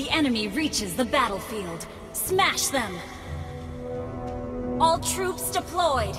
the enemy reaches the battlefield. Smash them! All troops deployed!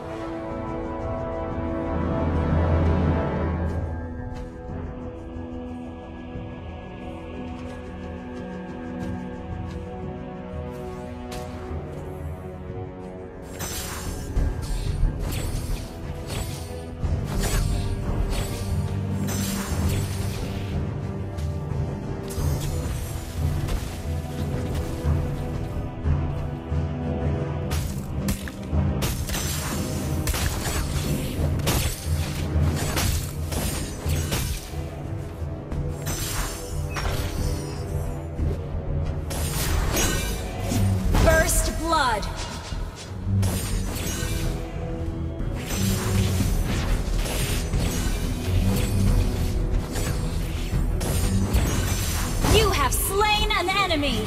Blood. You have slain an enemy.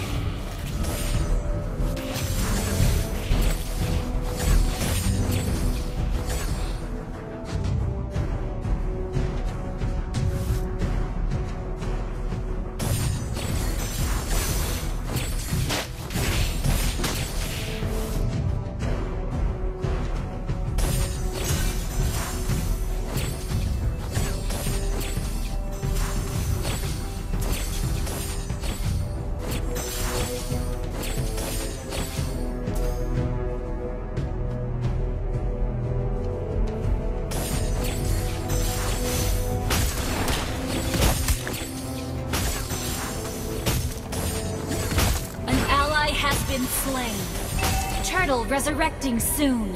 Been slain. Turtle resurrecting soon.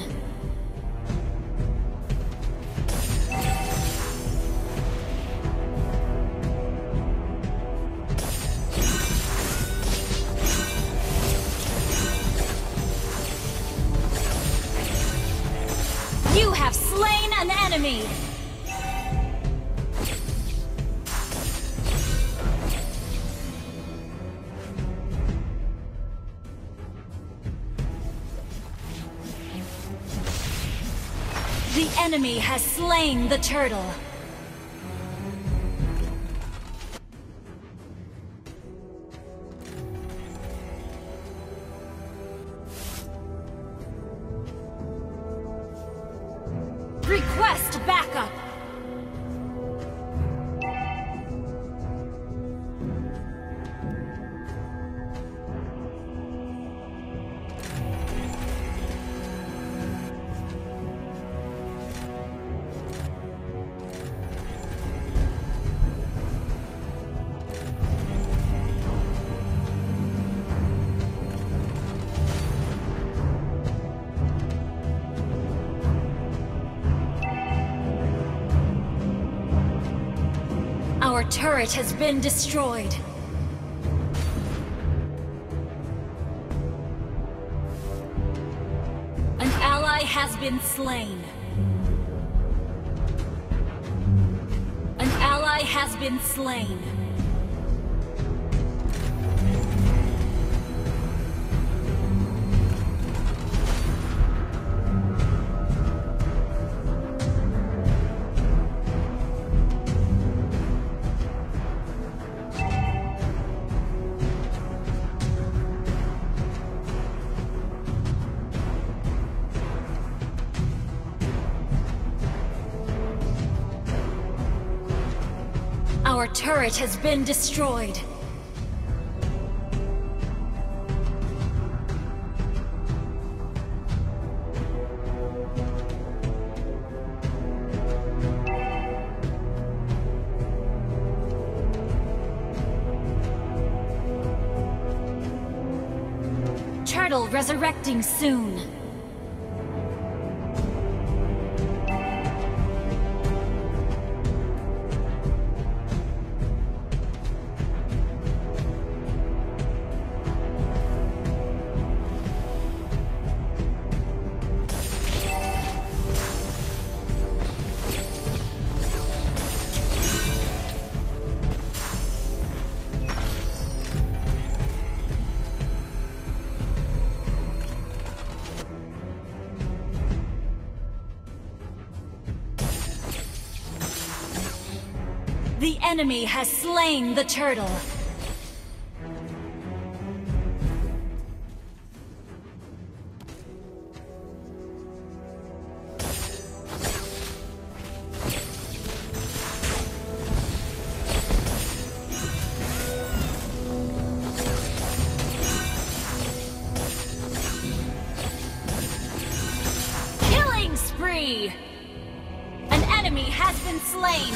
You have slain an enemy. The enemy has slain the turtle. Request backup. Our turret has been destroyed. An ally has been slain. An ally has been slain. Our turret has been destroyed. Turtle resurrecting soon. The enemy has slain the turtle. spree! An enemy has been slain!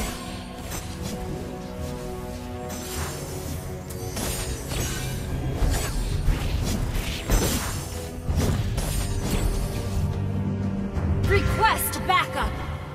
Request backup!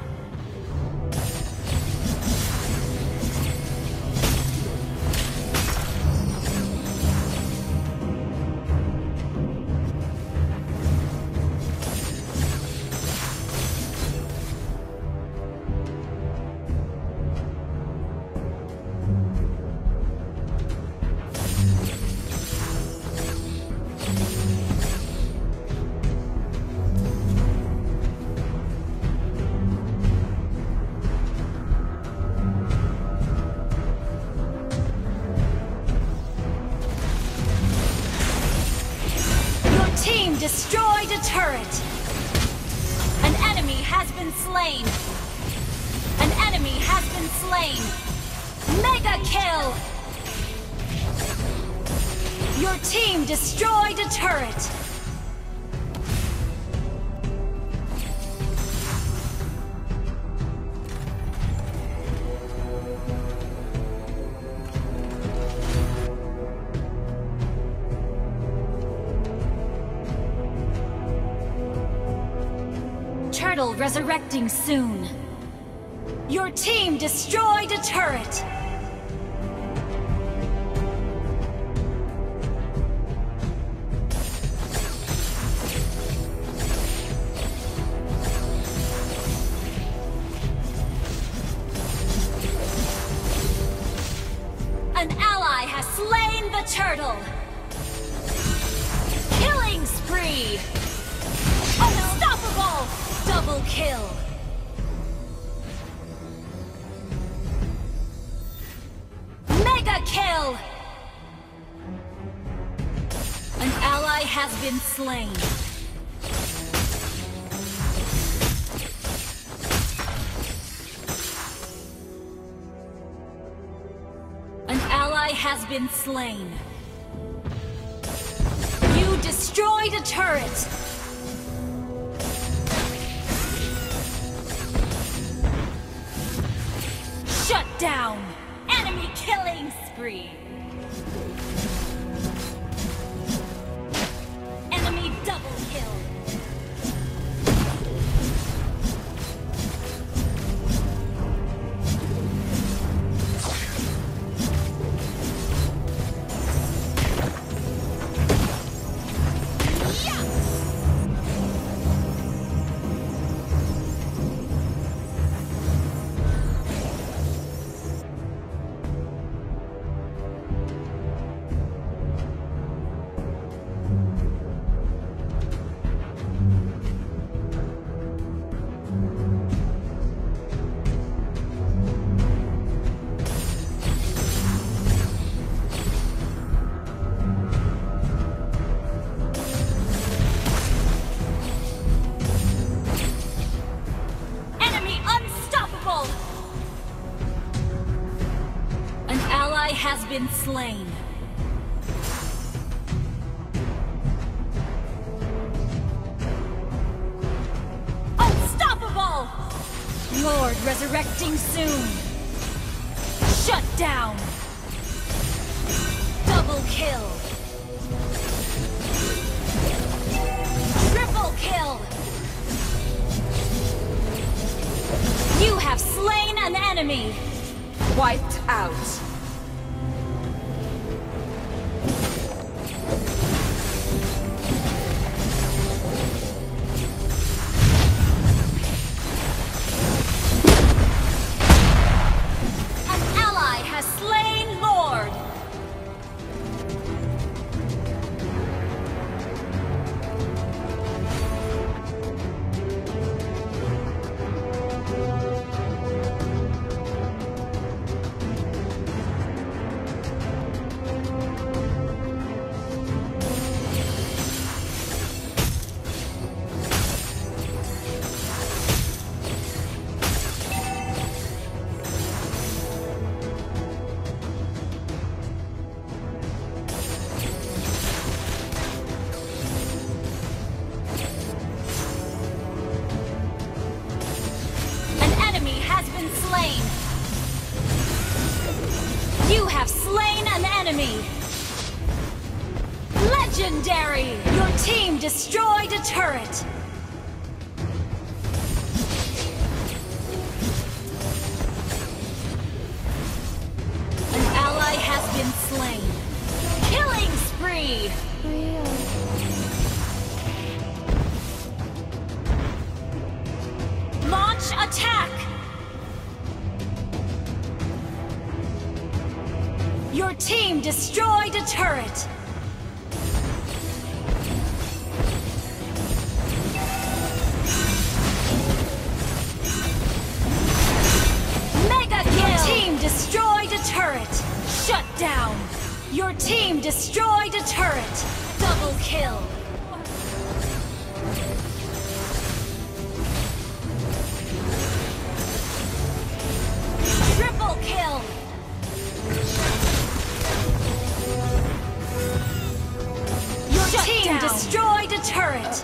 Destroyed a turret! An enemy has been slain! An enemy has been slain! Mega kill! Your team destroyed a turret! Turtle resurrecting soon. Your team destroyed a turret! An ally has slain the turtle! Killing spree! Unstoppable! Double kill! Mega kill! An ally has been slain. An ally has been slain. You destroyed a turret! Shut down! Enemy killing spree! Enemy double kill! Has been slain. Unstoppable! Lord resurrecting soon. Shut down. Double kill. Triple kill. You have slain an enemy. Wiped out. Legendary! Your team destroyed a turret! An ally has been slain. Killing spree! Launch attack! Your team destroyed a turret! Mega kill! Your team destroyed a turret! Shut down! Your team destroyed a turret! Double kill! Triple kill! Your team destroyed a turret!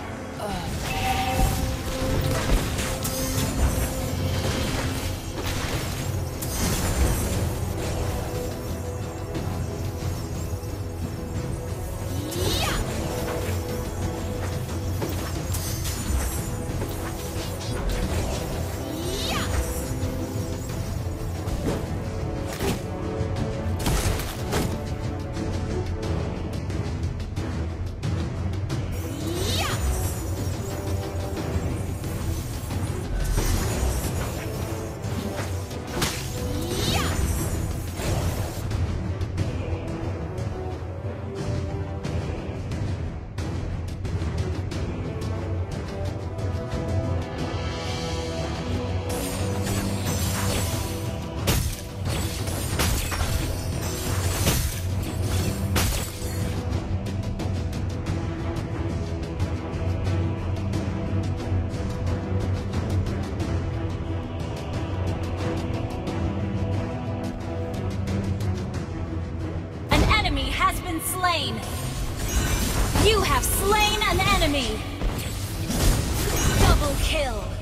Has been slain. You have slain an enemy. Double kill.